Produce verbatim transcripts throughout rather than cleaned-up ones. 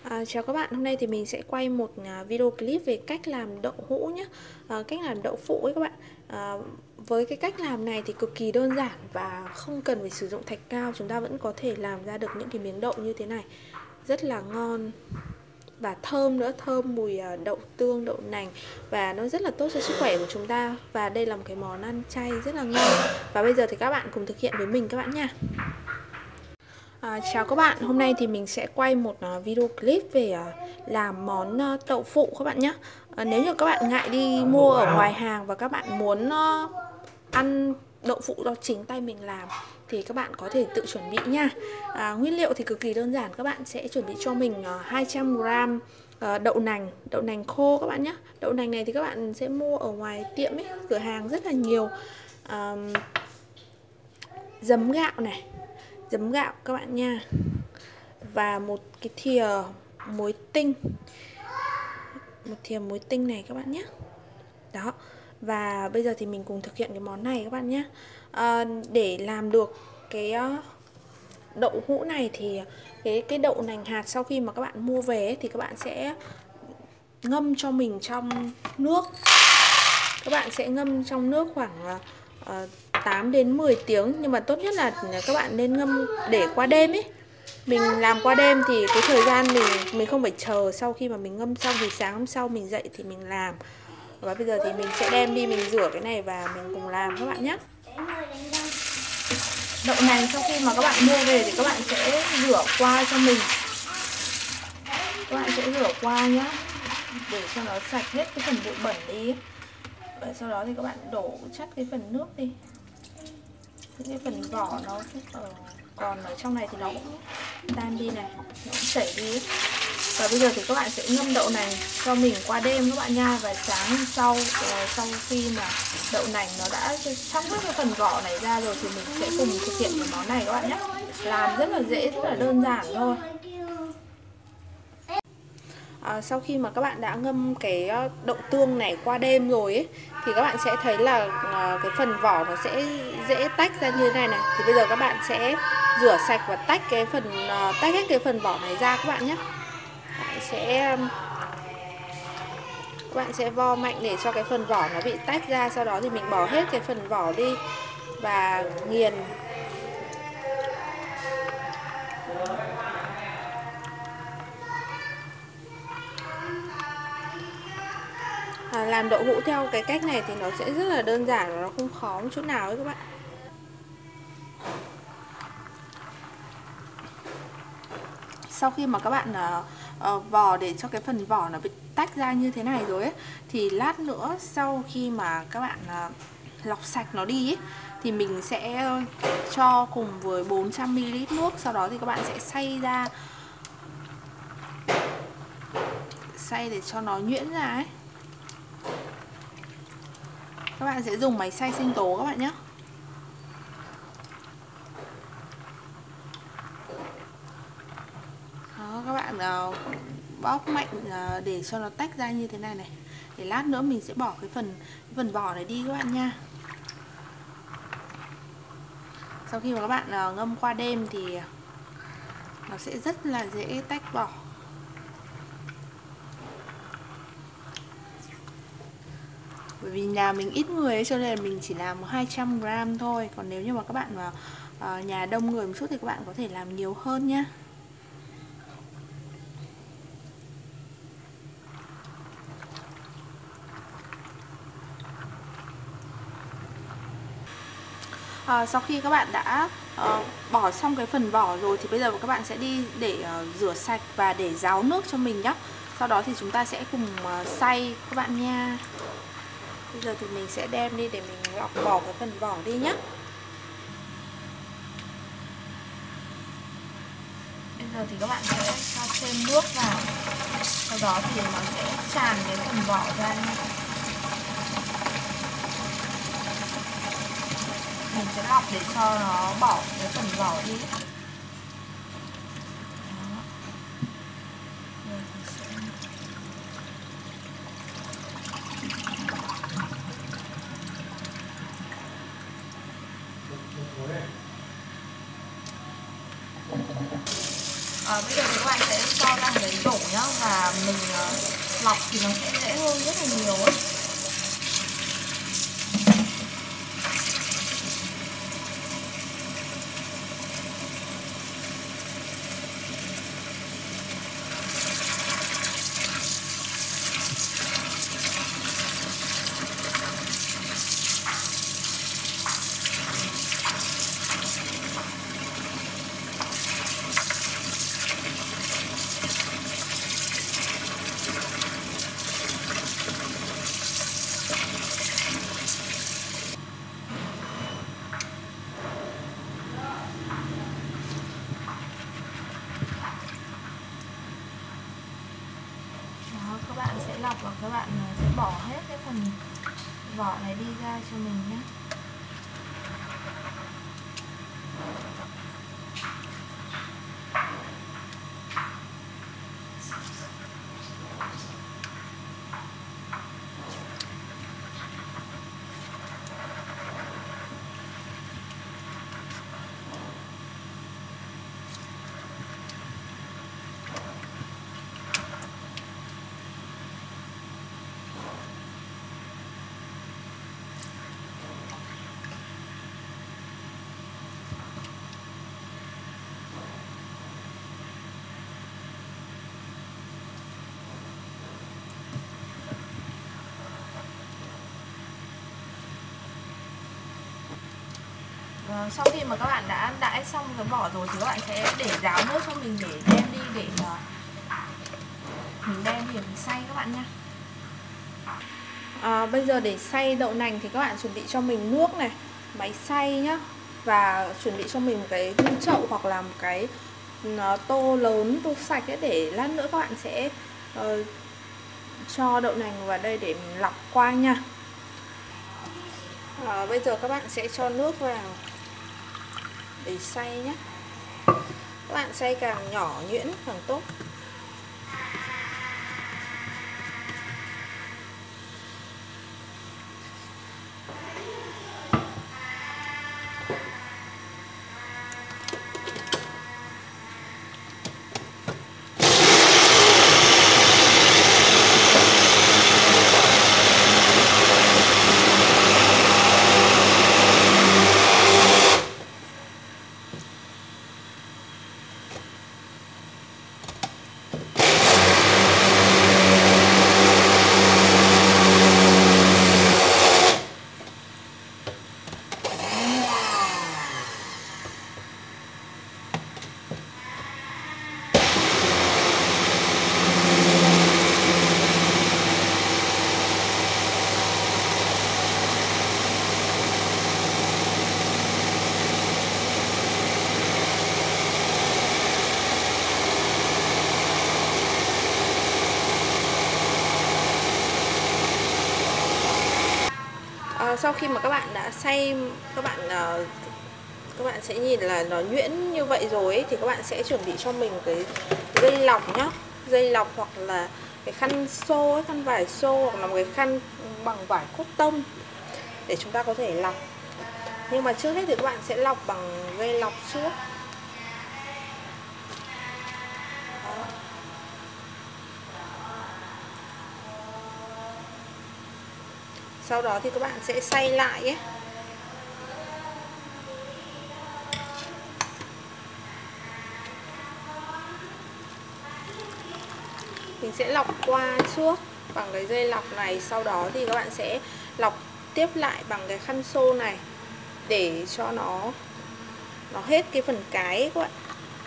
À, chào các bạn, hôm nay thì mình sẽ quay một à, video clip về cách làm đậu hũ nhé. À, cách làm đậu phụ ấy các bạn. À, với cái cách làm này thì cực kỳ đơn giản và không cần phải sử dụng thạch cao, chúng ta vẫn có thể làm ra được những cái miếng đậu như thế này rất là ngon và thơm nữa, thơm mùi à, đậu tương, đậu nành và nó rất là tốt cho sức khỏe của chúng ta. Và đây là một cái món ăn chay rất là ngon. Và bây giờ thì các bạn cùng thực hiện với mình các bạn nha. À, chào các bạn, hôm nay thì mình sẽ quay một uh, video clip về uh, làm món uh, đậu phụ các bạn nhé. uh, Nếu như các bạn ngại đi mua ở ngoài hàng và các bạn muốn uh, ăn đậu phụ do chính tay mình làm thì các bạn có thể tự chuẩn bị nha. à, Nguyên liệu thì cực kỳ đơn giản, các bạn sẽ chuẩn bị cho mình uh, hai trăm gam uh, đậu nành, đậu nành khô các bạn nhé. Đậu nành này thì các bạn sẽ mua ở ngoài tiệm ấy, cửa hàng rất là nhiều. uh, Giấm gạo này, giấm gạo các bạn nha, và một cái thìa muối tinh, một thìa muối tinh này các bạn nhé. Đó, và bây giờ thì mình cùng thực hiện cái món này các bạn nhé. à, Để làm được cái đậu hũ này thì cái, cái đậu nành hạt sau khi mà các bạn mua về thì các bạn sẽ ngâm cho mình trong nước. Các bạn sẽ ngâm trong nước khoảng uh, tám đến mười tiếng, nhưng mà tốt nhất là các bạn nên ngâm để qua đêm ấy. Mình làm qua đêm thì cái thời gian mình mình không phải chờ sau khi mà mình ngâm xong thì sáng hôm sau mình dậy thì mình làm. Và bây giờ thì mình sẽ đem đi mình rửa cái này và mình cùng làm các bạn nhé. Đậu nành sau khi mà các bạn mua về thì các bạn sẽ rửa qua cho mình. Các bạn sẽ rửa qua nhé, để cho nó sạch hết cái phần bụi bẩn đi. Và sau đó thì các bạn đổ chất cái phần nước đi. Những cái phần vỏ nó ở, còn ở trong này thì nó cũng tan đi này, nó cũng chảy đi. Và bây giờ thì các bạn sẽ ngâm đậu nành cho mình qua đêm các bạn nha. Và sáng hôm sau, sau khi mà đậu nành nó đã chóc hết cái phần vỏ này ra rồi thì mình sẽ cùng thực hiện cái món này các bạn nhé. Làm rất là dễ, rất là đơn giản thôi. À, sau khi mà các bạn đã ngâm cái đậu tương này qua đêm rồi ấy, thì các bạn sẽ thấy là à, cái phần vỏ nó sẽ dễ tách ra như thế này này. Thì bây giờ các bạn sẽ rửa sạch và tách cái phần à, tách hết cái phần vỏ này ra các bạn nhé. Bạn sẽ các bạn sẽ vo mạnh để cho cái phần vỏ nó bị tách ra. Sau đó thì mình bỏ hết cái phần vỏ đi và nghiền. À, làm đậu hũ theo cái cách này thì nó sẽ rất là đơn giản và nó không khó một chút nào ấy các bạn. Sau khi mà các bạn uh, uh, vò để cho cái phần vỏ nó bị tách ra như thế này rồi ấy, thì lát nữa sau khi mà các bạn uh, lọc sạch nó đi ấy, thì mình sẽ cho cùng với bốn trăm mi li lít nước. Sau đó thì các bạn sẽ xay ra, xay để cho nó nhuyễn ra ấy. Các bạn sẽ dùng máy xay sinh tố các bạn nhé. Đó, các bạn uh, bóp mạnh uh, để cho nó tách ra như thế này này. Để lát nữa mình sẽ bỏ cái phần cái phần vỏ này đi các bạn nha. Sau khi mà các bạn uh, ngâm qua đêm thì nó sẽ rất là dễ tách vỏ. Bởi vì nhà mình ít người ấy, cho nên là mình chỉ làm hai trăm gam thôi. Còn nếu như mà các bạn mà uh, nhà đông người một chút thì các bạn có thể làm nhiều hơn nhé. À, sau khi các bạn đã uh, bỏ xong cái phần vỏ rồi thì bây giờ các bạn sẽ đi để uh, rửa sạch và để ráo nước cho mình nhé. Sau đó thì chúng ta sẽ cùng uh, xay các bạn nha. Bây giờ thì mình sẽ đem đi để mình lọc bỏ cái phần vỏ đi nhé. Bây giờ thì các bạn sẽ cho thêm nước vào. Sau đó thì nó sẽ tràn cái phần vỏ ra nha. Mình sẽ lọc để cho nó bỏ cái phần vỏ đi. À, bây giờ thì các bạn sẽ cho ra một cái rổ nhá, và mình uh, lọc thì nó sẽ dễ hơn rất là nhiều ấy. Các bạn sẽ lọc và các bạn sẽ bỏ hết cái phần vỏ này đi ra cho mình nhé. Và sau khi mà các bạn đã đãi xong cái vỏ rồi thì các bạn sẽ để ráo nước cho mình để đem đi để mình đem để mình xay các bạn nha. À, bây giờ để xay đậu nành thì các bạn chuẩn bị cho mình nước này, máy xay nhá, và chuẩn bị cho mình một cái chậu hoặc là một cái tô lớn, tô sạch ấy, để lát nữa các bạn sẽ uh, cho đậu nành vào đây để mình lọc qua nha. À, bây giờ các bạn sẽ cho nước vào để xay nhé. Các bạn xay càng nhỏ nhuyễn càng tốt. À, sau khi mà các bạn đã xay, các bạn uh, các bạn sẽ nhìn là nó nhuyễn như vậy rồi ấy, thì các bạn sẽ chuẩn bị cho mình một cái dây lọc nhá, dây lọc hoặc là cái khăn xô ấy, khăn vải xô, hoặc là một cái khăn bằng vải cotton để chúng ta có thể lọc. Nhưng mà trước hết thì các bạn sẽ lọc bằng dây lọc trước. Đó. Sau đó thì các bạn sẽ xay lại ấy. Mình sẽ lọc qua trước bằng cái dây lọc này, sau đó thì các bạn sẽ lọc tiếp lại bằng cái khăn xô này để cho nó nó hết cái phần cái ấy các bạn.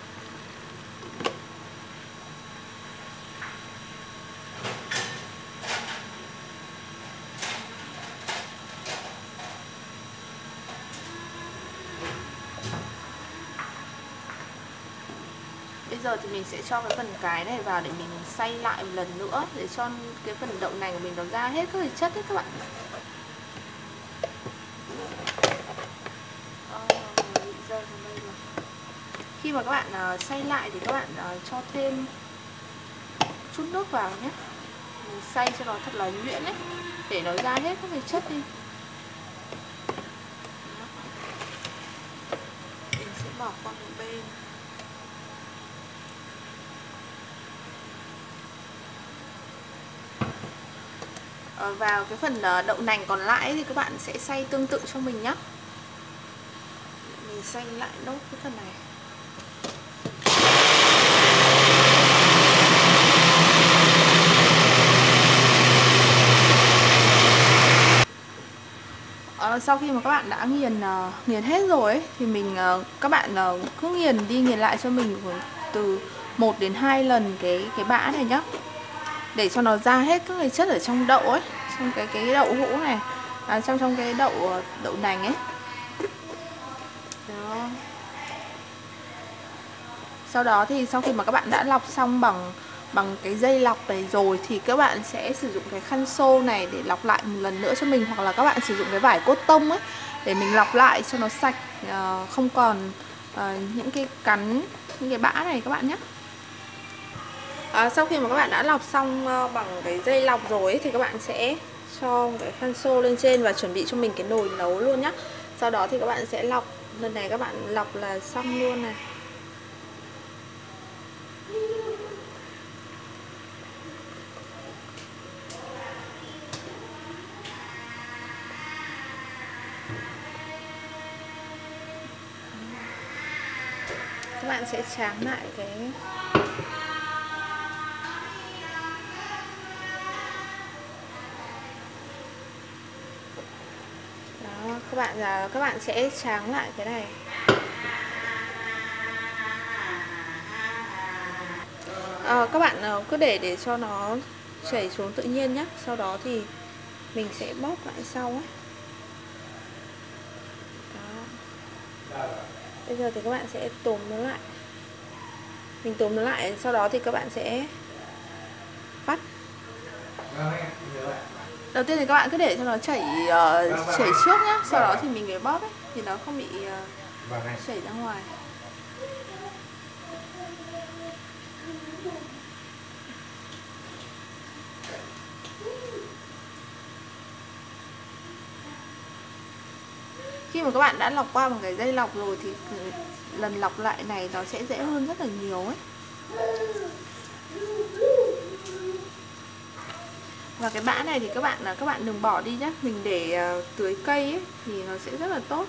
Bây giờ thì mình sẽ cho cái phần cái này vào để mình xay lại một lần nữa để cho cái phần đậu nành của mình nó ra hết các cái chất đấy các bạn. Khi mà các bạn uh, xay lại thì các bạn uh, cho thêm chút nước vào nhé. Mình xay cho nó thật là nhuyễn ấy, để nó ra hết các cái chất đi. Mình sẽ bỏ qua một bên. vào cái phần đậu nành còn lại thì các bạn sẽ xay tương tự cho mình nhé. Mình xay lại nốt cái phần này. À, sau khi mà các bạn đã nghiền uh, nghiền hết rồi ấy, thì mình uh, các bạn uh, cứ nghiền đi nghiền lại cho mình từ một đến hai lần cái cái bã này nhá, để cho nó ra hết các cái chất ở trong đậu ấy, trong cái cái đậu hũ này, à, trong trong cái đậu đậu nành ấy. Đó. Sau đó thì sau khi mà các bạn đã lọc xong bằng bằng cái dây lọc này rồi thì các bạn sẽ sử dụng cái khăn xô này để lọc lại một lần nữa cho mình, hoặc là các bạn sử dụng cái vải cốt tông ấy để mình lọc lại cho nó sạch, uh, không còn uh, những cái cắn, những cái bã này các bạn nhé. À, sau khi mà các bạn đã lọc xong uh, bằng cái dây lọc rồi ấy, thì các bạn sẽ cho cái khăn xô lên trên và chuẩn bị cho mình cái nồi nấu luôn nhé. Sau đó thì các bạn sẽ lọc, lần này các bạn lọc là xong luôn này. Các bạn sẽ tráng lại cái đó, các bạn là các bạn sẽ tráng lại cái này. À, các bạn cứ để để cho nó chảy xuống tự nhiên nhé. Sau đó thì mình sẽ bóp lại sau ấy. Đó. Bây giờ thì các bạn sẽ túm nó lại. Mình túm nó lại, sau đó thì các bạn sẽ vắt. Đầu tiên thì các bạn cứ để cho nó chảy uh, chảy trước nhá, sau đó thì mình mới bóp ấy, thì nó không bị uh, chảy ra ngoài. Khi mà các bạn đã lọc qua bằng cái dây lọc rồi thì lần lọc lại này nó sẽ dễ hơn rất là nhiều ấy. Và cái bã này thì các bạn là các bạn đừng bỏ đi nhé, mình để uh, tưới cây ấy, thì nó sẽ rất là tốt.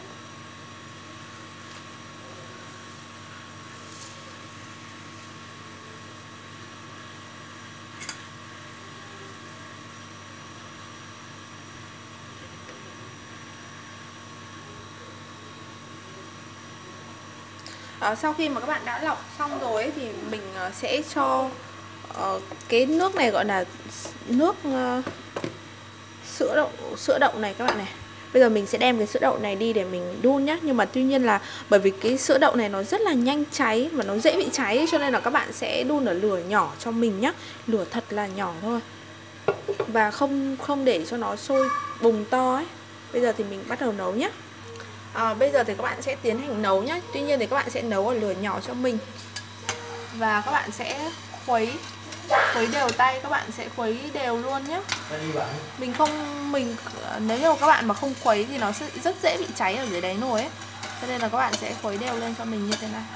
À, sau khi mà các bạn đã lọc xong rồi ấy, thì mình uh, sẽ cho uh, cái nước này gọi là nước uh, sữa đậu sữa đậu này các bạn này. Bây giờ mình sẽ đem cái sữa đậu này đi để mình đun nhá. Nhưng mà tuy nhiên là bởi vì cái sữa đậu này nó rất là nhanh cháy và nó dễ bị cháy, cho nên là các bạn sẽ đun ở lửa nhỏ cho mình nhá, lửa thật là nhỏ thôi, và không không để cho nó sôi bùng to ấy. Bây giờ thì mình bắt đầu nấu nhé. À, bây giờ thì các bạn sẽ tiến hành nấu nhé. Tuy nhiên thì các bạn sẽ nấu ở lửa nhỏ cho mình, và các bạn sẽ khuấy khuấy đều tay, các bạn sẽ khuấy đều luôn nhé. Mình không mình nếu như các bạn mà không khuấy thì nó sẽ rất dễ bị cháy ở dưới đáy nồi ấy, cho nên là các bạn sẽ khuấy đều lên cho mình như thế này.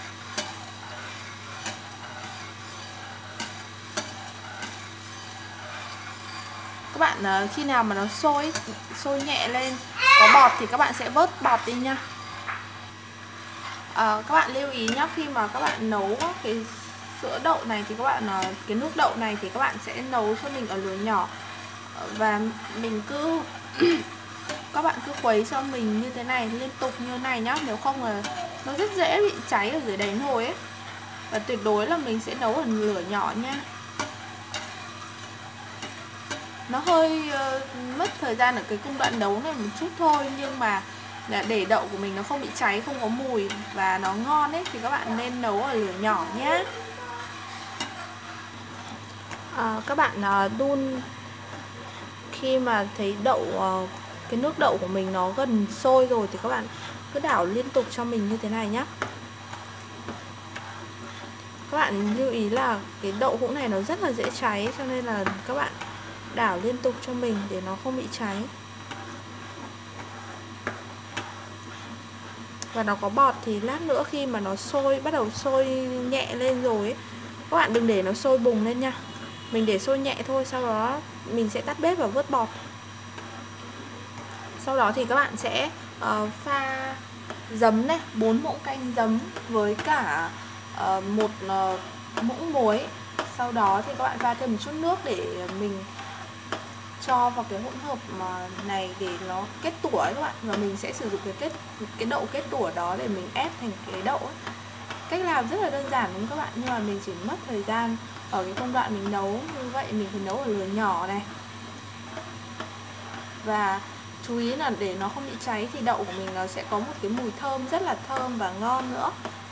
Các bạn khi nào mà nó sôi sôi nhẹ lên, có bọt thì các bạn sẽ vớt bọt đi nha. À, các bạn lưu ý nhé, khi mà các bạn nấu cái sữa đậu này thì các bạn cái nước đậu này thì các bạn sẽ nấu cho mình ở lửa nhỏ, và mình cứ các bạn cứ khuấy cho mình như thế này liên tục như này nhá, nếu không là nó rất dễ bị cháy ở dưới đáy nồi ấy. Và tuyệt đối là mình sẽ nấu ở lửa nhỏ nha. Nó hơi uh, mất thời gian ở cái công đoạn nấu này một chút thôi, nhưng mà để đậu của mình nó không bị cháy, không có mùi và nó ngon ấy, thì các bạn nên nấu ở lửa nhỏ nhé. À, các bạn uh, đun khi mà thấy đậu uh, cái nước đậu của mình nó gần sôi rồi thì các bạn cứ đảo liên tục cho mình như thế này nhé. Các bạn lưu ý là cái đậu hũ này nó rất là dễ cháy, cho nên là các bạn đảo liên tục cho mình để nó không bị cháy. Và nó có bọt thì lát nữa khi mà nó sôi, bắt đầu sôi nhẹ lên rồi ấy, các bạn đừng để nó sôi bùng lên nha. Mình để sôi nhẹ thôi, sau đó mình sẽ tắt bếp và vớt bọt. Sau đó thì các bạn sẽ uh, pha giấm này, bốn muỗng canh giấm với cả uh, một uh, muỗng muối. Sau đó thì các bạn pha thêm một chút nước để mình cho vào cái hỗn hợp mà này để nó kết tủa ấy các bạn. Và mình sẽ sử dụng cái kết cái đậu kết tủa đó để mình ép thành cái đậu ấy. Cách làm rất là đơn giản đúng không các bạn, nhưng mà mình chỉ mất thời gian ở cái công đoạn mình nấu như vậy. Mình phải nấu ở lửa nhỏ này. Và chú ý là để nó không bị cháy thì đậu của mình nó sẽ có một cái mùi thơm rất là thơm và ngon nữa.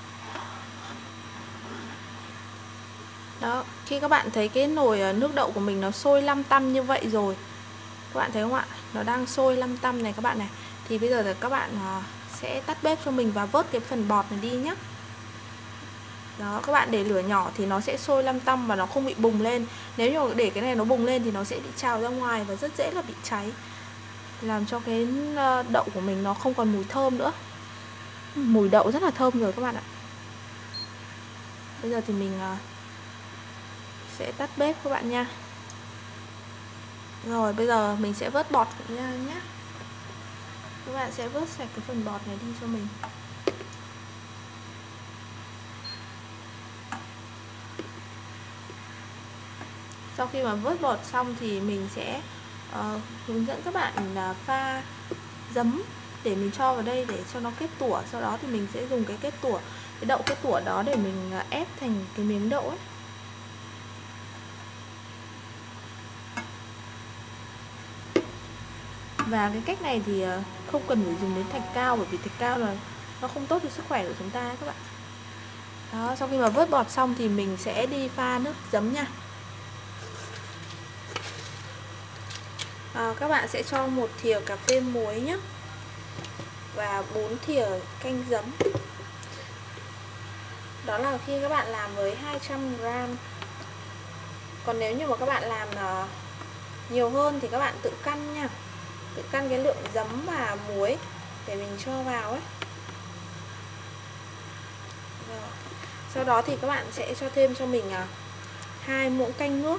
Đó, khi các bạn thấy cái nồi nước đậu của mình nó sôi lăm tăm như vậy rồi, các bạn thấy không ạ? Nó đang sôi lăm tăm này các bạn này. Thì bây giờ là các bạn sẽ tắt bếp cho mình và vớt cái phần bọt này đi nhé. Đó, các bạn để lửa nhỏ thì nó sẽ sôi lăm tăm và nó không bị bùng lên. Nếu như để cái này nó bùng lên thì nó sẽ bị trào ra ngoài và rất dễ là bị cháy, làm cho cái đậu của mình nó không còn mùi thơm nữa. Mùi đậu rất là thơm rồi các bạn ạ. Bây giờ thì mình sẽ tắt bếp các bạn nha. Rồi bây giờ mình sẽ vớt bọt nha nhé. Các bạn sẽ vớt sạch cái phần bọt này đi cho mình. Sau khi mà vớt bọt xong thì mình sẽ uh, hướng dẫn các bạn là pha giấm để mình cho vào đây để cho nó kết tủa. Sau đó thì mình sẽ dùng cái kết tủa, cái đậu kết tủa đó để mình ép thành cái miếng đậu ấy. Và cái cách này thì không cần phải dùng đến thạch cao, bởi vì thạch cao là nó không tốt cho sức khỏe của chúng ta các bạn. Đó, sau khi mà vớt bọt xong thì mình sẽ đi pha nước giấm nha. À, các bạn sẽ cho một thìa cà phê muối nhé, và bốn thìa canh giấm. Đó là khi các bạn làm với hai trăm gam. Còn nếu như mà các bạn làm nhiều hơn thì các bạn tự căn nha, tự căn cái lượng giấm và muối để mình cho vào ấy. Rồi. Sau đó thì các bạn sẽ cho thêm cho mình hai muỗng canh nước,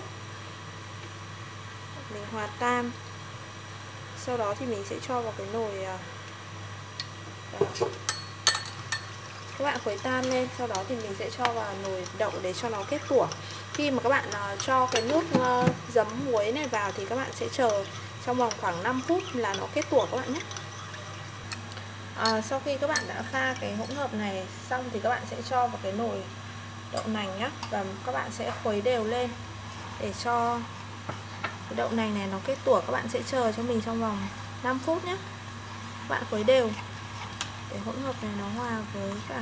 mình hòa tan. Sau đó thì mình sẽ cho vào cái nồi. Đó. Các bạn khuấy tan lên, sau đó thì mình sẽ cho vào nồi đậu để cho nó kết tủa. Khi mà các bạn cho cái nước giấm muối này vào thì các bạn sẽ chờ trong vòng khoảng năm phút là nó kết tủa các bạn nhé. À, sau khi các bạn đã pha cái hỗn hợp này xong thì các bạn sẽ cho vào cái nồi đậu nành nhé, và các bạn sẽ khuấy đều lên để cho cái đậu nành này nó kết tủa. Các bạn sẽ chờ cho mình trong vòng năm phút nhé. Các bạn khuấy đều để hỗn hợp này nó hòa với cả.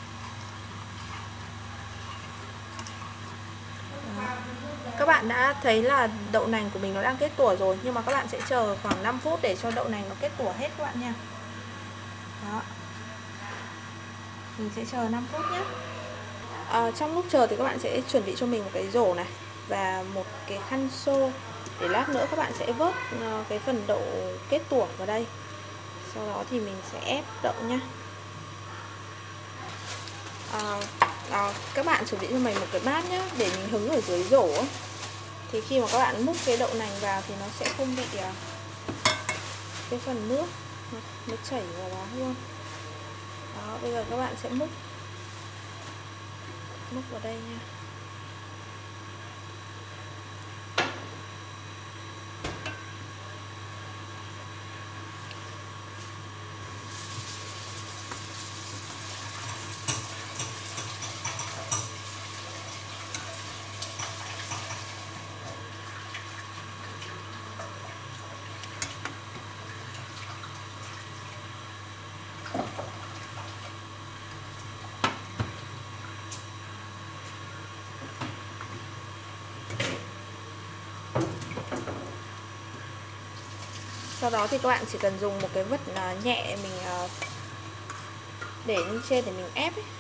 Đó. Các bạn đã thấy là đậu nành của mình nó đang kết tủa rồi, nhưng mà các bạn sẽ chờ khoảng năm phút để cho đậu nành nó kết tủa hết các bạn nha. Đó. Mình sẽ chờ năm phút nhé. À, trong lúc chờ thì các bạn sẽ chuẩn bị cho mình một cái rổ này và một cái khăn xô, để lát nữa các bạn sẽ vớt cái phần đậu kết tủa vào đây. Sau đó thì mình sẽ ép đậu nhé. À, à, các bạn chuẩn bị cho mình một cái bát nhé, để mình hứng ở dưới rổ ấy. Thì khi mà các bạn múc cái đậu nành vào thì nó sẽ không bị uh, cái phần nước nó chảy vào đó luôn. Đó, bây giờ các bạn sẽ múc múc vào đây nha. Sau đó thì các bạn chỉ cần dùng một cái vật nhẹ mình để lên trên để mình ép ấy.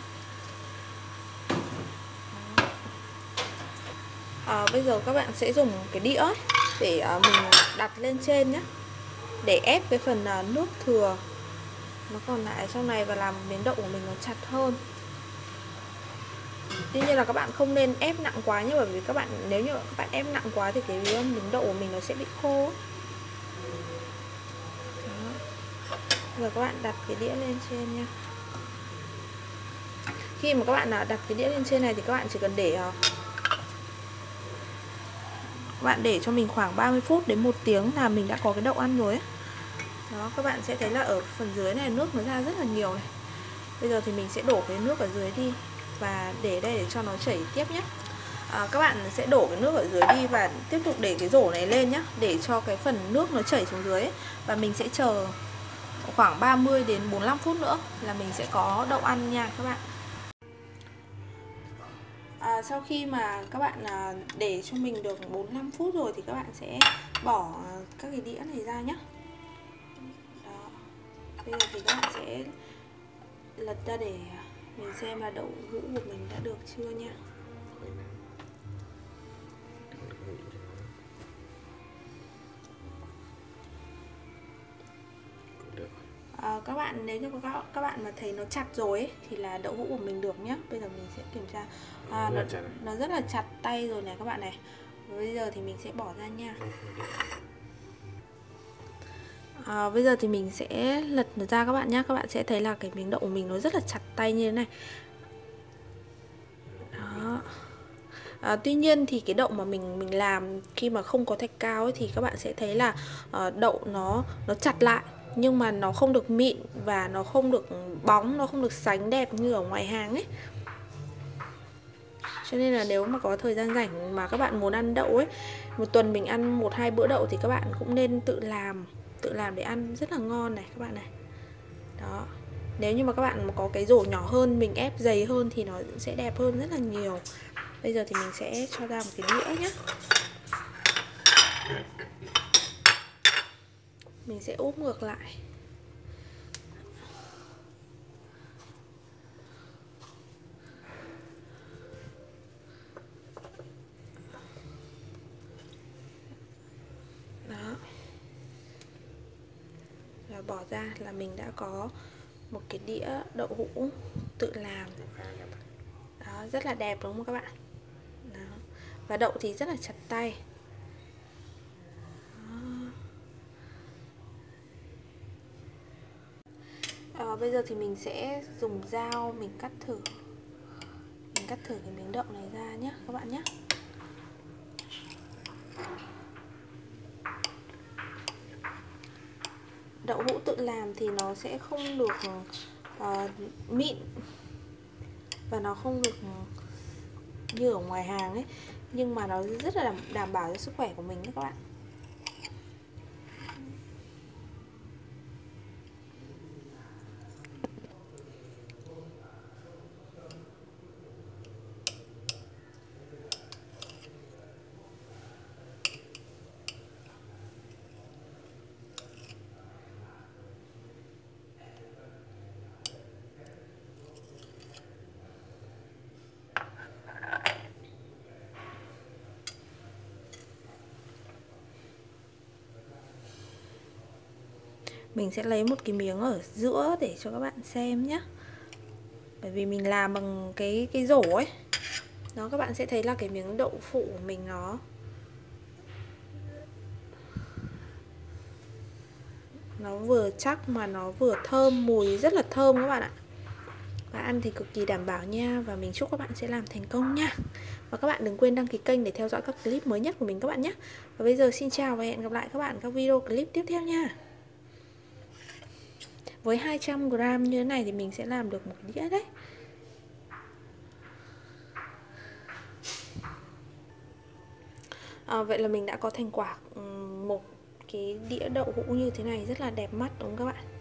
À, bây giờ các bạn sẽ dùng cái đĩa ấy để mình đặt lên trên nhé, để ép cái phần nước thừa nó còn lại trong này và làm miếng đậu của mình nó chặt hơn. Tuy nhiên là các bạn không nên ép nặng quá nhé, bởi vì các bạn nếu như các bạn ép nặng quá thì cái miếng đậu của mình nó sẽ bị khô. Đó. Giờ các bạn đặt cái đĩa lên trên nha. Khi mà các bạn đặt cái đĩa lên trên này thì các bạn chỉ cần để các bạn để cho mình khoảng ba mươi phút đến một tiếng là mình đã có cái đậu ăn rồi ấy. Đó, các bạn sẽ thấy là ở phần dưới này nước nó ra rất là nhiều này. Bây giờ thì mình sẽ đổ cái nước ở dưới đi và để đây để cho nó chảy tiếp nhé. À, các bạn sẽ đổ cái nước ở dưới đi và tiếp tục để cái rổ này lên nhé, để cho cái phần nước nó chảy xuống dưới ấy. Và mình sẽ chờ khoảng ba mươi đến bốn mươi lăm phút nữa là mình sẽ có đậu ăn nha các bạn. À, sau khi mà các bạn à, để cho mình được bốn mươi lăm phút rồi thì các bạn sẽ bỏ các cái đĩa này ra nhé. Đó. Bây giờ thì các bạn sẽ lật ra để mình xem là đậu hũ của mình đã được chưa nha. À, các bạn nếu như các, các bạn mà thấy nó chặt rồi ấy, thì là đậu hũ của mình được nhé. Bây giờ mình sẽ kiểm tra. À, nó, nó rất là chặt tay rồi này các bạn này. Bây giờ thì mình sẽ bỏ ra nha. À, bây giờ thì mình sẽ lật nó ra các bạn nhé. Các bạn sẽ thấy là cái miếng đậu của mình nó rất là chặt tay như thế này. Đó. À, tuy nhiên thì cái đậu mà mình mình làm khi mà không có thạch cao ấy, thì các bạn sẽ thấy là uh, đậu nó nó chặt lại nhưng mà nó không được mịn và nó không được bóng, nó không được sánh đẹp như ở ngoài hàng ấy. Cho nên là nếu mà có thời gian rảnh mà các bạn muốn ăn đậu ấy, một tuần mình ăn một hai bữa đậu thì các bạn cũng nên tự làm, tự làm để ăn rất là ngon này các bạn này. Đó. Nếu như mà các bạn có cái rổ nhỏ hơn, mình ép dày hơn thì nó sẽ đẹp hơn rất là nhiều. Bây giờ thì mình sẽ cho ra một cái đĩa nhé. Mình sẽ úp ngược lại. Đó. Và bỏ ra là mình đã có một cái đĩa đậu hũ tự làm. Đó, rất là đẹp đúng không các bạn? Đó. Và đậu thì rất là chặt tay. À, bây giờ thì mình sẽ dùng dao mình cắt thử. Mình cắt thử cái miếng đậu này ra nhé các bạn nhé. Đậu hũ tự làm thì nó sẽ không được uh, mịn và nó không được như ở ngoài hàng ấy, nhưng mà nó rất là đảm bảo cho sức khỏe của mình đấy các bạn. Mình sẽ lấy một cái miếng ở giữa để cho các bạn xem nhé. Bởi vì mình làm bằng cái cái rổ ấy. Đó, các bạn sẽ thấy là cái miếng đậu phụ của mình nó nó vừa chắc mà nó vừa thơm, mùi rất là thơm các bạn ạ. Và ăn thì cực kỳ đảm bảo nha. Và mình chúc các bạn sẽ làm thành công nha. Và các bạn đừng quên đăng ký kênh để theo dõi các clip mới nhất của mình các bạn nhé. Và bây giờ xin chào và hẹn gặp lại các bạn các video clip tiếp theo nha. Với hai trăm gram như thế này thì mình sẽ làm được một đĩa đấy. À, vậy là mình đã có thành quả một cái đĩa đậu hũ như thế này rất là đẹp mắt đúng không các bạn?